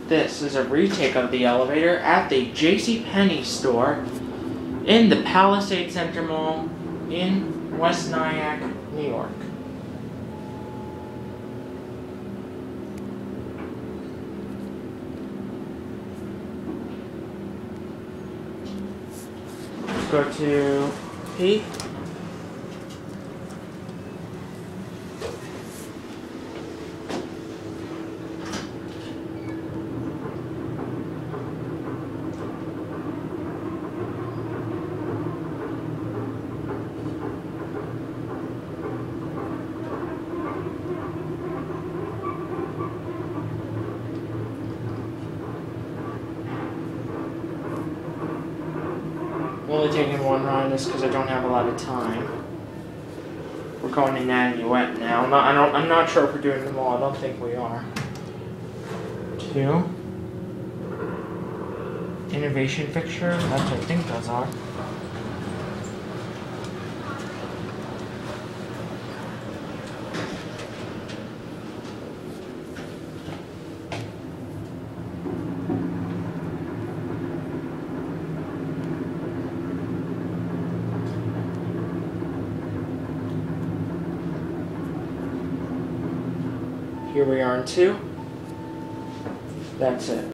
This is a retake of the elevator at the JCPenney store in the Palisades Center Mall in West Nyack, New York. Let's go to P. I'm only taking one run just because I don't have a lot of time. We're going to NY now. I'm not sure if we're doing them all. I don't think we are. 2. Innovation fixture. That's what I think those are. Here we are in 2. That's it.